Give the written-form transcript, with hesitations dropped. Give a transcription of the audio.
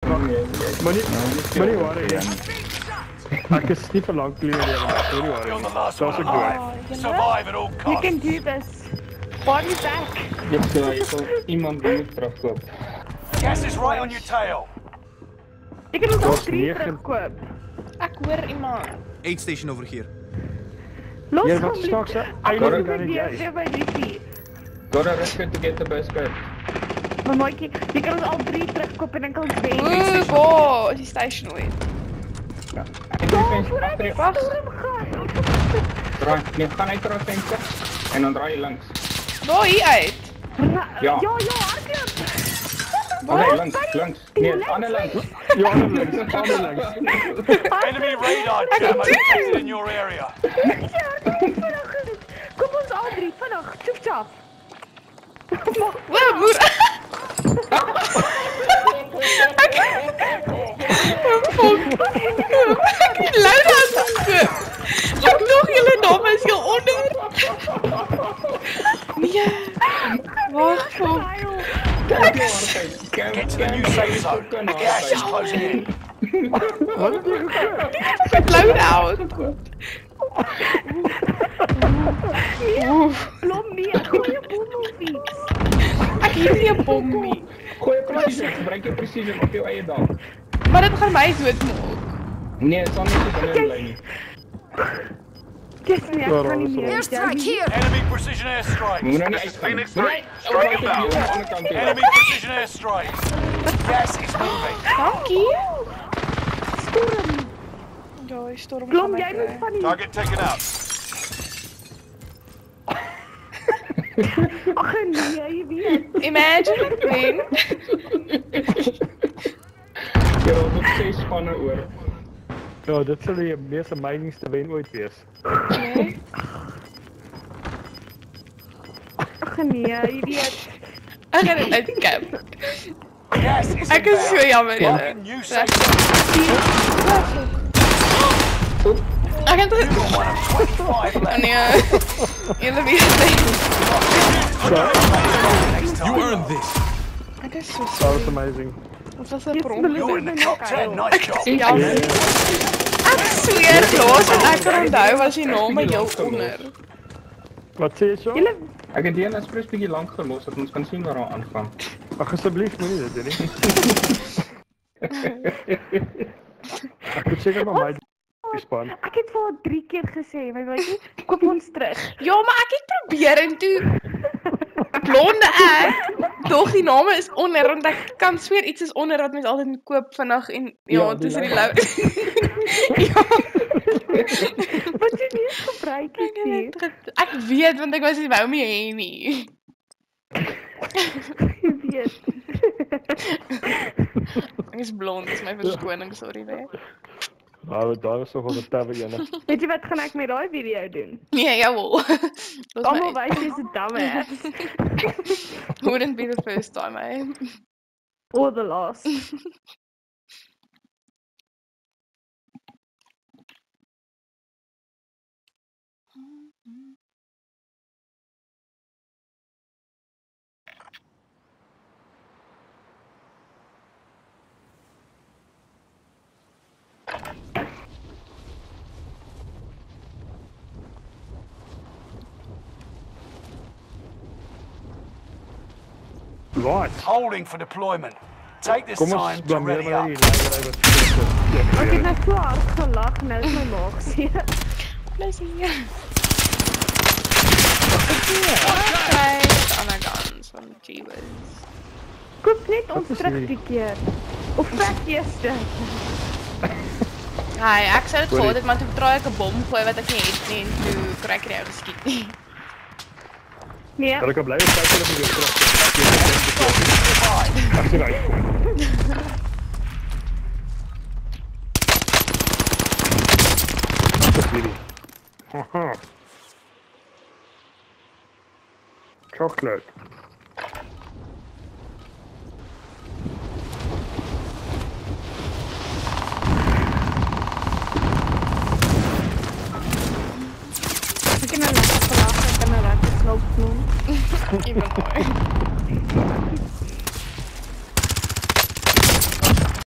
Moenie worry nie. Ek is nie vir lank gelede nie, moenie worry nie. Daar's ek dood. Survive at all You costs. can do this. Body back. Jy sal iemand moet terugkoop. Gas is right on your tail. Ek kan ons al Daar's 3 negen- terugkoop. Ek hoor iemand. Aid station over here. Los Jy hom wat lief. snaaks, Ek eintlik moet kan weer jy. weer by Liefie. Got a record to get the biscuit. Maar maatjie, jy kan ons al 3 terugkoop en dan kan ons wen. Ooh, bo, die station ooit. Ja. Ek het Voor ek die wag. storm gaan. Draai, nee, gaan uit door venster en dan draai jy links. Daar hier uit. Ja. Ja, hardloop. Nee, links. Nee, ander links. Ja, ander links. Enemy radar jammer detected in your area. Kom ons al 3 vinnig, chop. Wow, moer. Ek het luid aangekoop. Ek nog julle naam is hier onder. Nee. Wag, Get to the new safe zone. Gas is closing in. Wat het jy gekoop? loud out. Blom nie, gooi 'n bom op iets. Ek het nie 'n bom nie. Gooi precision, gebruik jy precision op jou eie dak. Maar dit gaan my doodmaak. Nee, dit sal nie so binne bly nie. Dis nie, ek kan nie meer. Airstrike here! Enemy precision airstrike. Moet nou nie uitgaan. Phoenix Moet 3, nie- strike Moet nie inbound. aan die ander kant hê. Enemy precision airstrike. Gas is moving. Dankie. Storm. Ja, die storm Blom, gaan my jy moet kry. van die Target taken out. Ag nee, jy weet. Imagine it being. Jy het nog 6 spanne oor. Ja, dit sal die mees amazingste wen ooit wees. Nee. Ag nee, jy weet. Ek gaan dit uitkap. Gas is Ek is so inbound. jammer. Marking new safe zone. Ek het dit. Got one of 25 left. Nee. Julle weet nie. You earned this. Ek is so That was sorry. amazing. Dit was 'n bron. You're in the top 10. Nice job. Ja. Ek sweer los en ek kan onthou was die name heel onder. Wat sê jy so? Julle Ek het die een espresso bietjie lank gelos dat ons kan sien waar hy aanvang. Ag asseblief moenie dit doen nie. Ek moet seker maar my span. Ek het vir haar 3 keer gesê, maar weet jy, koop ons terug. Ja, maar ek het probeer en toe blonde ek. Tog die name is onder want ek kan sweer iets is onder wat mens altyd moet koop vinnig en ja, Ja, die tussen die lou. lou. Ja. Wat jy nie eens gebruik het nie. Ek weet want ek was nie wou my hê nie. Jy weet. Ek is blond, dis my verskoning, sorry nee. Nou, daar is nog 'n tawe ene. Weet jy wat gaan ek met daai video doen? Nee, jawel. Almal wys jy's 'n dumbass. Wouldn't be the first time, eh? Or the last. Right. Holding for deployment. Take this Kom time ons to blameer ready maar up. die Ek het net so hard gelag, nou is my maag seer. Plezier. Kijk, oh my guns van Jeebus. Koop net ons is terug hierdie? die keer. Of vet eerste. Hi, ek sou dit gehad het, maar toe probeer ek 'n bom gooi wat ek nie het nie en toe kry ek nie ou geskiet nie. Nee, Dat ek kan bly kyk hulle moet weer terug. Ek sien uit. Wat is hierdie? Haha. Chocolate.